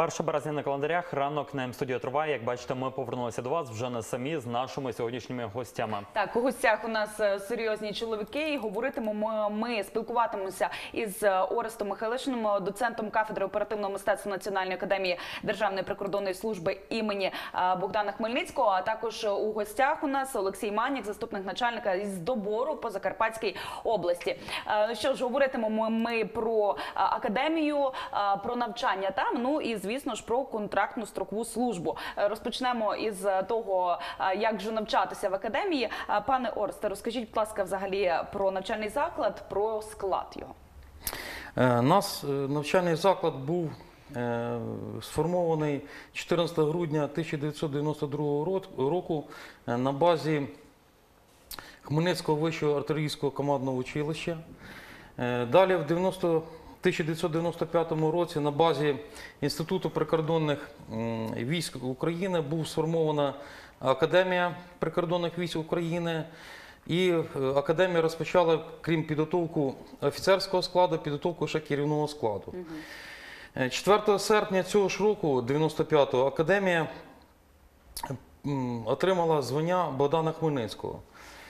1 березня на календарях, ранок на М-студіо триває. Як бачите, ми повернулися до вас вже не самі з нашими сьогоднішніми гостями. Так, у гостях у нас серйозні чоловіки і говоритимемо ми, спілкуватимемося із Орестом Михайлишиним, доцентом кафедри оперативного мистецтва Національної академії Державної прикордонної служби імені Богдана Хмельницького, а також у гостях у нас Олексій Манік, заступник начальника із добору по Закарпатській області. Що ж, говоритимемо ми про академію, про навчання там, ну і, звісно ж, про контрактну строкову службу. Розпочнемо із того, як же навчатися в академії. Пане Оресте, розкажіть, будь ласка, взагалі про навчальний заклад, про склад його. Наш навчальний заклад був сформований 14 грудня 1992 року на базі Хмельницького вищого артилерійського командного училища. Далі в 1995 році на базі Інституту прикордонних військ України був сформована Академія прикордонних військ України. І академія розпочала, крім підготовки офіцерського складу, підготовку ще керівного складу. 4 серпня цього ж року, 95-го, академія отримала звання Богдана Хмельницького.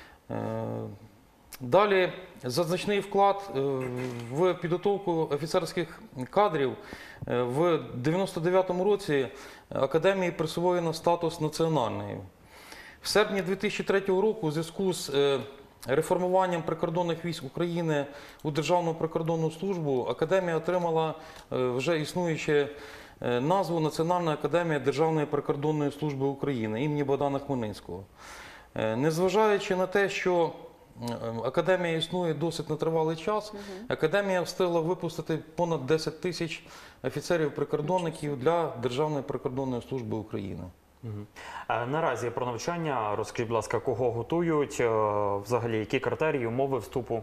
Далі за вклад в підготовку офіцерських кадрів в 99-му році академії присвоєно статус національної. В серпні 2003 року у зв'язку з реформуванням прикордонних військ України у Державну прикордонну службу академія отримала вже існуючу назву Національна академія Державної прикордонної служби України імені Богдана Хмельницького. Незважаючи на те, що академія існує досить нетривалий час, академія встигла випустити понад 10 тисяч офіцерів-прикордонників для Державної прикордонної служби України. Наразі про навчання розкажіть, будь ласка, кого готують, взагалі які критерії, умови вступу?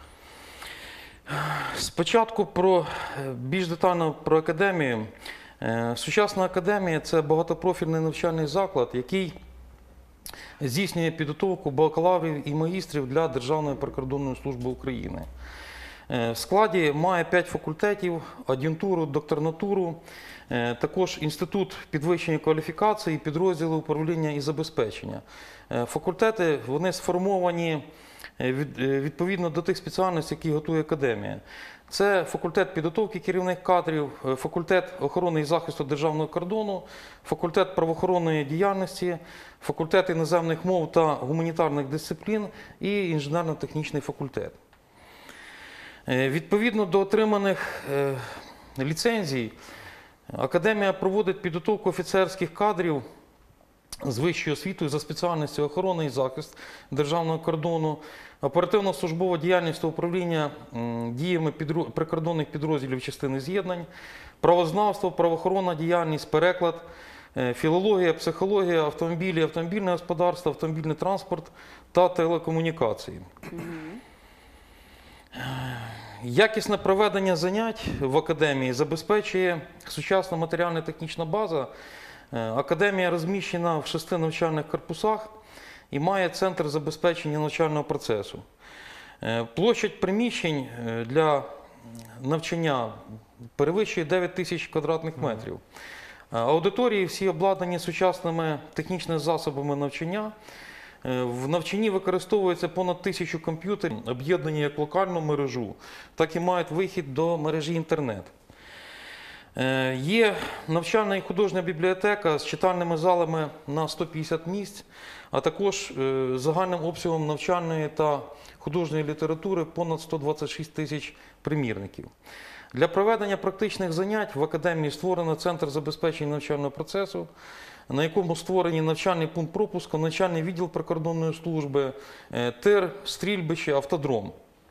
Спочатку більш детально про академію. Сучасна академія – це багатопрофільний навчальний заклад, який здійснює підготовку бакалаврів і магістрів для Державної прикордонної служби України. В складі має 5 факультетів, ад'юнктуру, докторнатуру, також інститут підвищення кваліфікації, підрозділи управління і забезпечення. Факультети, вони сформовані відповідно до тих спеціальностей, які готує академія. Це факультет підготовки керівних кадрів, факультет охорони і захисту державного кордону, факультет правоохоронної діяльності, факультет іноземних мов та гуманітарних дисциплін і інженерно-технічний факультет. Відповідно до отриманих ліцензій, академія проводить підготовку офіцерських кадрів з вищою освітою за спеціальністю охорони і захист державного кордону, оперативно-службова діяльність та управління діями прикордонних підрозділів частини з'єднань, правознавство, правоохоронна діяльність, переклад, філологія, психологія, автомобілі, автомобільне господарство, автомобільний транспорт та телекомунікації. Якісне проведення занять в академії забезпечує сучасна матеріально-технічна база. Академія розміщена в 6 навчальних корпусах і має центр забезпечення навчального процесу. Площадь приміщень для навчання перевищує 9 тисяч квадратних метрів. Аудиторії всі обладнані сучасними технічними засобами навчання. В навчанні використовується понад 1000 комп'ютерів, об'єднані як в локальну мережу, так і мають вихід до мережі інтернет. Є навчальна і художня бібліотека з читальними залами на 150 місць, а також загальним обсягом навчальної та художньої літератури понад 126 тисяч примірників. Для проведення практичних занять в академії створено Центр забезпечення навчального процесу, на якому створені навчальний пункт пропуску, навчальний відділ прикордонної служби, тир, стрільбище, автодром.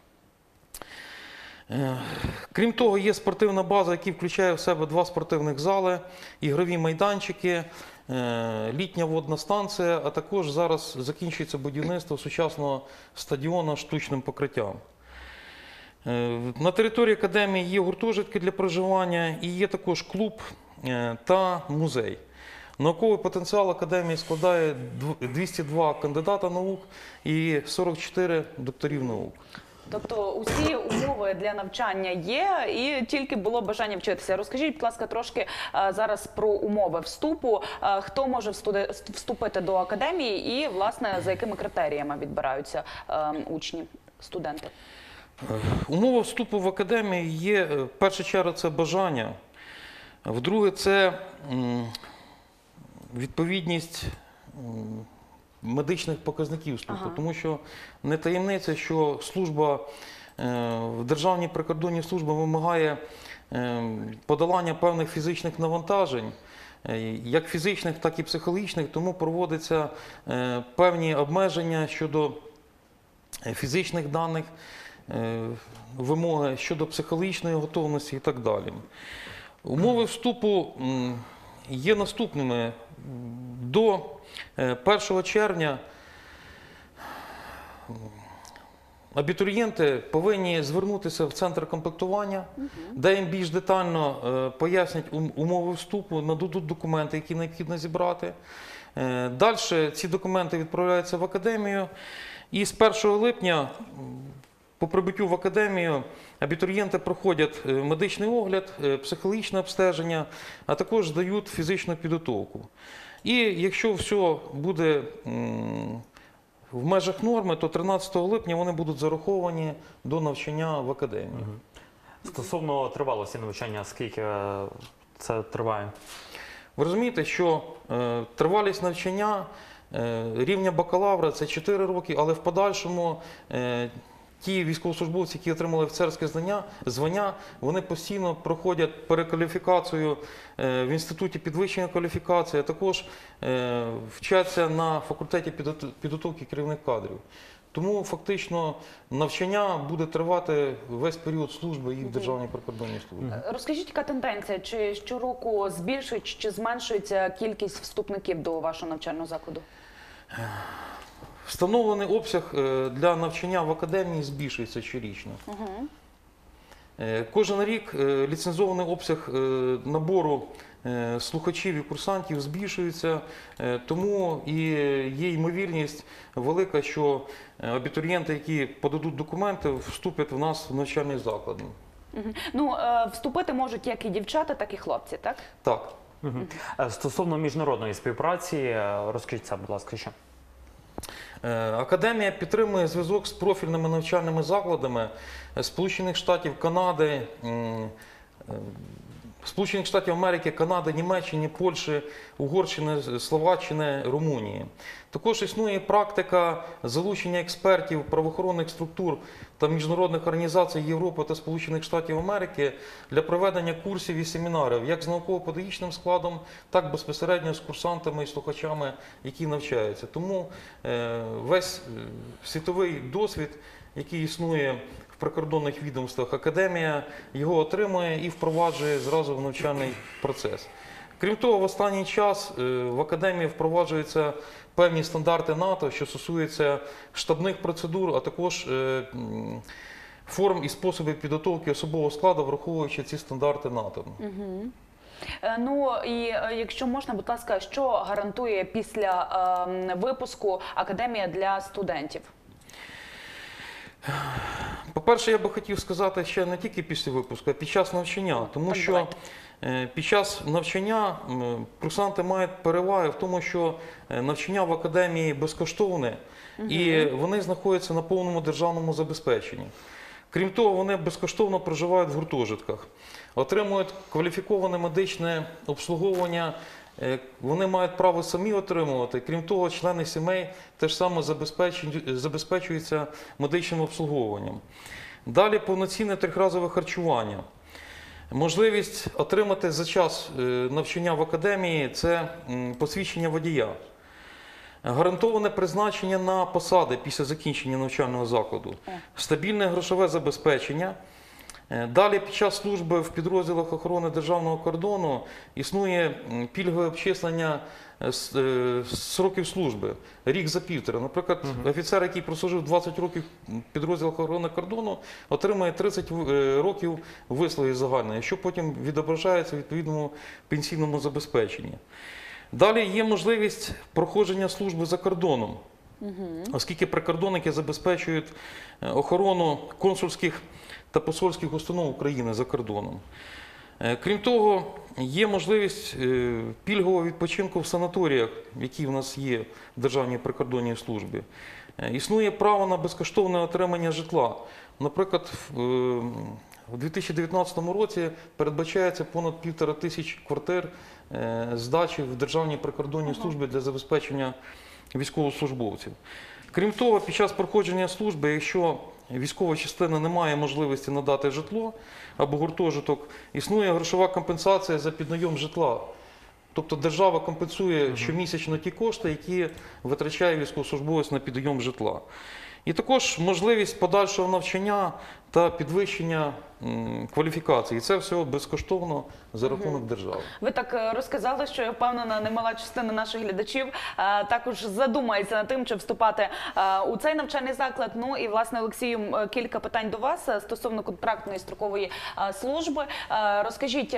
Крім того, є спортивна база, яка включає в себе 2 спортивних зали, ігрові майданчики, літня водна станція, а також зараз закінчується будівництво сучасного стадіону з штучним покриттям. На території академії є гуртожитки для проживання і є також клуб та музей. Науковий потенціал академії складає 202 кандидата наук і 44 докторів наук. Тобто усі умови для навчання є, і тільки було бажання вчитися. Розкажіть, будь ласка, трошки зараз про умови вступу. Хто може вступити до академії і, власне, за якими критеріями відбираються учні, студенти? Умова вступу в академію є, в першу чергу, це бажання. Вдруге, це відповідність медичних показників вступу. Ага. Тому що не таємниця, що служба, в Державній прикордонній службі вимагає подолання певних фізичних навантажень, як фізичних, так і психологічних, тому проводяться певні обмеження щодо фізичних даних, вимоги щодо психологічної готовності і так далі. Умови вступу є наступними. До 1 червня абітурієнти повинні звернутися в центр комплектування, де їм більш детально пояснять умови вступу, нададуть документи, які необхідно зібрати. Далі ці документи відправляються в академію, і з 1 липня по прибуттю в академію абітурієнти проходять медичний огляд, психологічне обстеження, а також здають фізичну підготовку. І якщо все буде в межах норми, то 13 липня вони будуть зараховані до навчання в академії. Стосовно тривалості навчання, скільки це триває? Ви розумієте, що тривалість навчання рівня бакалавра – це 4 роки, але в подальшому ті військовослужбовці, які отримали офіцерське звання, вони постійно проходять перекваліфікацію в Інституті підвищення кваліфікації, а також вчаться на факультеті підготовки керівних кадрів. Тому фактично навчання буде тривати весь період служби і в Державній прикордонній службі. Розкажіть, яка тенденція? Чи щороку збільшується чи зменшується кількість вступників до вашого навчального закладу? Встановлений обсяг для навчання в академії збільшується щорічно. Кожен рік ліцензований обсяг набору слухачів і курсантів збільшується, тому і є ймовірність велика, що абітурієнти, які подадуть документи, вступлять в нас в навчальний заклад. Ну, вступити можуть як і дівчата, так і хлопці, так? Так. Стосовно міжнародної співпраці, розкажіть це, будь ласка, ще. Академія підтримує зв'язок з профільними навчальними закладами Сполучених Штатів, Канади, Сполучених Штатів Америки, Канади, Німеччини, Польщі, Угорщини, Словаччини, Румунії. Також існує практика залучення експертів правоохоронних структур та міжнародних організацій Європи та Сполучених Штатів Америки для проведення курсів і семінарів як з науково-педагогічним складом, так безпосередньо з курсантами і слухачами, які навчаються. Тому весь світовий досвід, який існує в прикордонних відомствах, академія його отримує і впроваджує зразу в навчальний процес. Крім того, в останній час в академії впроваджуються певні стандарти НАТО, що стосуються штабних процедур, а також форм і способів підготовки особового складу, враховуючи ці стандарти НАТО. Ну і якщо можна, будь ласка, що гарантує після випуску академія для студентів? По-перше, я би хотів сказати ще не тільки після випуску, а під час навчання. Тому Так, що під час навчання курсанти мають переваги в тому, що навчання в академії безкоштовне і вони знаходяться на повному державному забезпеченні. Крім того, вони безкоштовно проживають в гуртожитках, отримують кваліфіковане медичне обслуговування, вони мають право самі отримувати. Крім того, члени сімей теж саме забезпечуються медичним обслуговуванням. Далі повноцінне трьохразове харчування. Можливість отримати за час навчання в академії – це посвідчення водія. Гарантоване призначення на посади після закінчення навчального закладу. Стабільне грошове забезпечення. Далі під час служби в підрозділах охорони державного кордону існує пільгове обчислення сроків служби, рік за півтора. Наприклад, офіцер, який прослужив 20 років в підрозділах охорони кордону, отримує 30 років вислуги загальної, що потім відображається в відповідному пенсійному забезпеченні. Далі є можливість проходження служби за кордоном. оскільки прикордонники забезпечують охорону консульських та посольських установ України за кордоном. Крім того, є можливість пільгового відпочинку в санаторіях, які в нас є в Державній прикордонній службі. Існує право на безкоштовне отримання житла. Наприклад, у 2019 році передбачається понад 1500 квартир здачі в Державній прикордонній службі для забезпечення військовослужбовців. Крім того, під час проходження служби, якщо військова частина не має можливості надати житло або гуртожиток, існує грошова компенсація за піднайом житла. Тобто держава компенсує щомісячно ті кошти, які витрачає військовослужбовець на підйом житла. І також можливість подальшого навчання та підвищення кваліфікації. Це все безкоштовно за рахунок держави. Ви так розказали, що я впевнена, немала частина наших глядачів також задумається над тим, чи вступати у цей навчальний заклад. Ну і, власне, Олексію, кілька питань до вас стосовно контрактної строкової служби. Розкажіть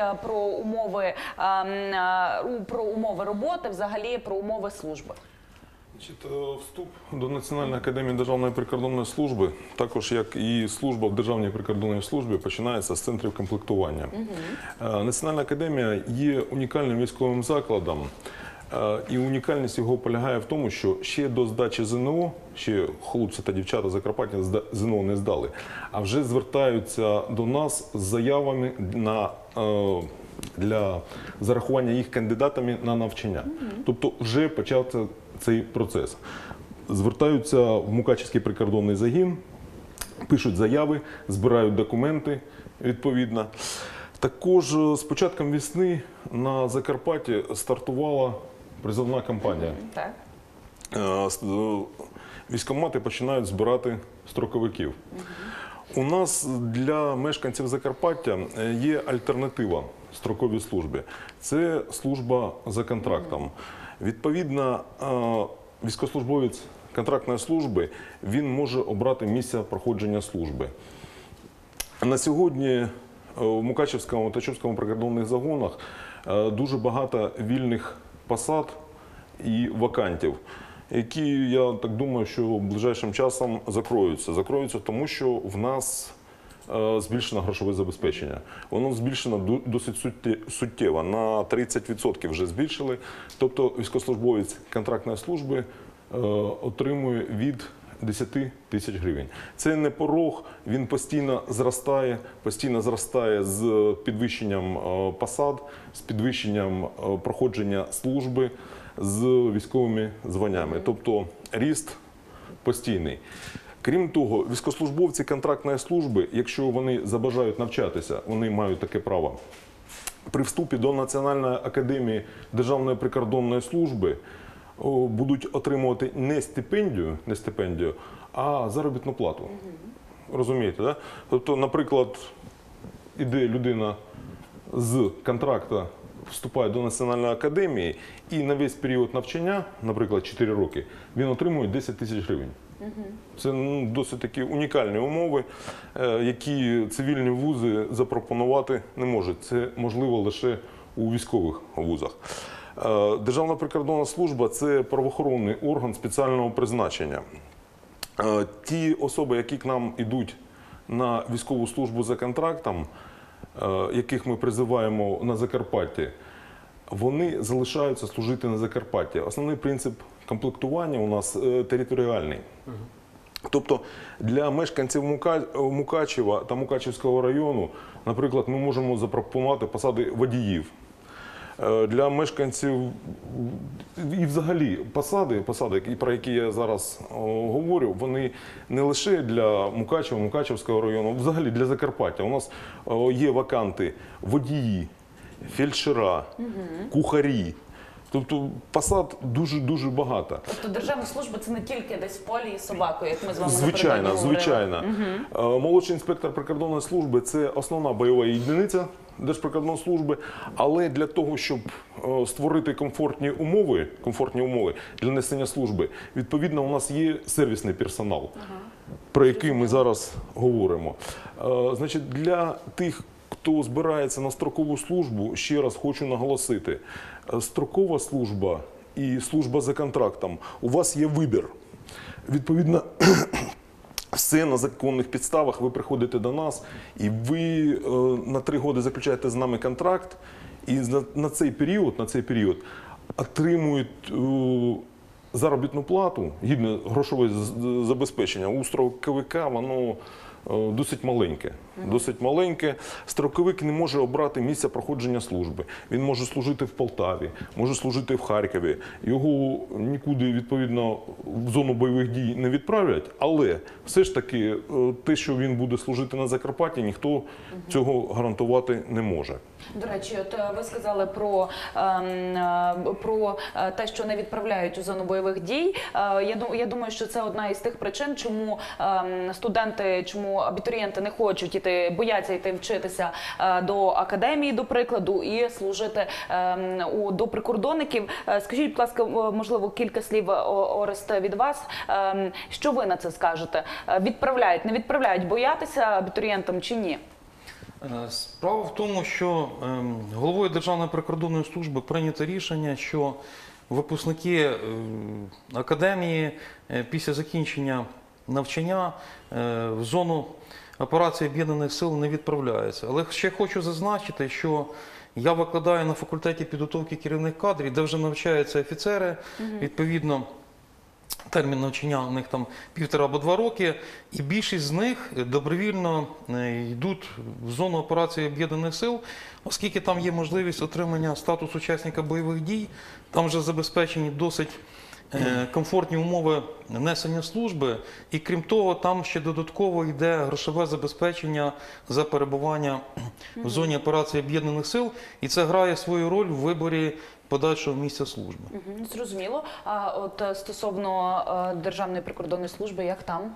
про умови роботи, взагалі про умови служби. Вступ до Національної академії Державної прикордонної служби, також як і служба в Державній прикордонній службі, починається з центрів комплектування. Національна академія є унікальним військовим закладом, і унікальність його полягає в тому, що ще до здачі ЗНО, ще хлопці та дівчата Закарпаття ЗНО не здали, а вже звертаються до нас з заявами для зарахування їх кандидатами на навчання. Тобто вже почався цей процес. Звертаються в Мукачівський прикордонний загін, пишуть заяви, збирають документи відповідно. Також з початком весни на Закарпатті стартувала призовна кампанія. Військкомати починають збирати строковиків. У нас для мешканців Закарпаття є альтернатива строковій службі. Це служба за контрактом. Відповідно, військовослужбовець контрактної служби, він може обрати місце проходження служби. На сьогодні в Мукачівському та Чопському прикордонних загонах дуже багато вільних посад і вакантів, які, я так думаю, що ближайшим часом закроються. Закроються тому, що в нас збільшено грошове забезпечення. Воно збільшено досить суттєво, на 30% вже збільшили. Тобто військовослужбовець контрактної служби отримує від 10 тисяч гривень. Це не порог, він постійно зростає з підвищенням посад, з підвищенням проходження служби, з військовими званнями. Тобто ріст постійний. Крім того, військовослужбовці контрактної служби, якщо вони забажають навчатися, вони мають таке право. При вступі до Національної академії Державної прикордонної служби будуть отримувати не стипендію, а заробітну плату. Розумієте, да? Тобто, наприклад, іде людина з контракту, вступає до Національної академії і на весь період навчання, наприклад, 4 роки, він отримує 10 тисяч гривень. Це досить такі унікальні умови, які цивільні вузи запропонувати не можуть. Це можливо лише у військових вузах. Державна прикордонна служба – це правоохоронний орган спеціального призначення. Ті особи, які к нам йдуть на військову службу за контрактом, яких ми призиваємо на Закарпатті, вони залишаються служити на Закарпатті. Основний принцип комплектування у нас територіальний. Тобто для мешканців Мукачева та Мукачівського району, наприклад, ми можемо запропонувати посади водіїв. Для мешканців і взагалі посади, про які я зараз говорю, вони не лише для Мукачева, Мукачівського району, взагалі для Закарпаття. У нас є ваканти водії, фельдшера, кухарі. Тобто посад дуже багато. Тобто державна служба – це не тільки десь в полі і собакою, як ми з вами Звичайно. Молодший інспектор прикордонної служби – це основна бойова єдиниця Держприкордонслужби, але для того, щоб створити комфортні умови для несення служби, відповідно, у нас є сервісний персонал, про який ми зараз говоримо. Значить, для тих, хто збирається на строкову службу, ще раз хочу наголосити, строкова служба і служба за контрактом, у вас є вибір. Відповідно, все на законних підставах, ви приходите до нас, і ви на 3 роки заключаєте з нами контракт, і на цей період отримують заробітну плату, гідне грошове забезпечення. У строковика воно досить маленьке. Досить маленьке. Строковик не може обрати місце проходження служби. Він може служити в Полтаві, може служити в Харкові. Його нікуди, відповідно, в зону бойових дій не відправлять, але все ж таки те, що він буде служити на Закарпатті, ніхто цього гарантувати не може. До речі, от ви сказали про те, що не відправляють у зону бойових дій. Я думаю, що це одна із тих причин, чому студенти, чому абітурієнти не хочуть іти, бояться йти вчитися до академії, до прикладу, і служити до прикордонників. Скажіть, будь ласка, можливо, кілька слів, Орест, від вас. Що ви на це скажете? Відправляють, не відправляють, боятися абітурієнтам чи ні? Справа в тому, що головою Державної прикордонної служби прийнято рішення, що випускники академії після закінчення навчання в зону операції Об'єднаних сил не відправляються. Але ще хочу зазначити, що я викладаю на факультеті підготовки керівних кадрів, де вже навчаються офіцери, відповідно, термін навчання у них там 1,5 або 2 роки, і більшість з них добровільно йдуть в зону операції Об'єднаних сил, оскільки там є можливість отримання статусу учасника бойових дій, там вже забезпечені досить комфортні умови несення служби, і крім того, там ще додатково йде грошове забезпечення за перебування в зоні операції Об'єднаних сил, і це грає свою роль в виборі подальшого місця служби. Зрозуміло. А от стосовно Державної прикордонної служби, як там?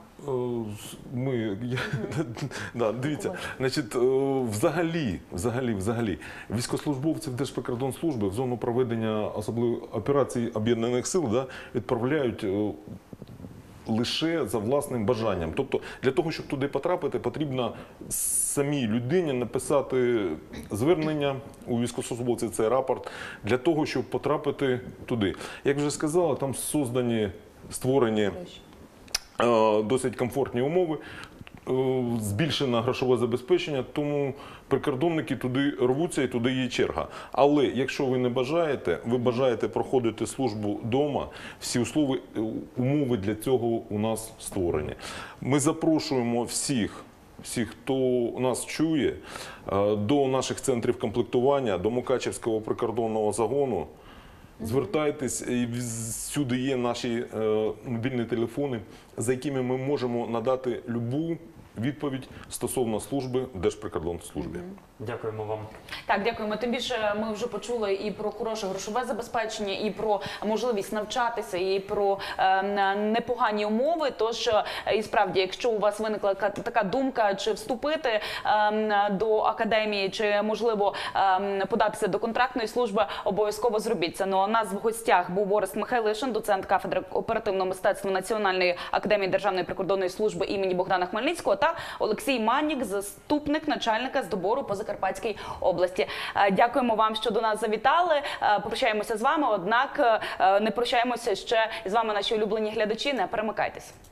Дивіться, значить, взагалі, військовослужбовців Держприкордонслужби в зону проведення особливих операцій Об'єднаних сил відправляють лише за власним бажанням. Тобто для того, щоб туди потрапити, потрібно самій людині написати звернення у військовослужбовців, цей рапорт, для того, щоб потрапити туди. Як вже сказала, там створені досить комфортні умови, збільшено грошове забезпечення, тому прикордонники туди рвуться і туди є черга. Але якщо ви не бажаєте, ви бажаєте проходити службу вдома, всі умови для цього у нас створені. Ми запрошуємо всіх, хто нас чує, до наших центрів комплектування, до Мукачевського прикордонного загону. Звертайтесь, і всюди є наші мобільні телефони, за якими ми можемо надати любу відповідь стосовно служби в Держприкордонслужбі. Дякуємо вам. Так, дякуємо. Тим більше ми вже почули і про хороше грошове забезпечення, і про можливість навчатися, і про непогані умови. Тож, і справді, якщо у вас виникла така думка, чи вступити до академії, чи, можливо, податися до контрактної служби, обов'язково зробіть це. Ну, а у нас в гостях був Орест Михайлишин, доцент кафедри оперативного мистецтва Національної академії Державної прикордонної служби імені Богдана Хмельницького, та Олексій Маннік, заступник начальника з добору по Закарпатській області. Дякуємо вам, що до нас завітали. Попрощаємося з вами, однак не прощаємося ще з вами, наші улюблені глядачі. Не перемикайтесь.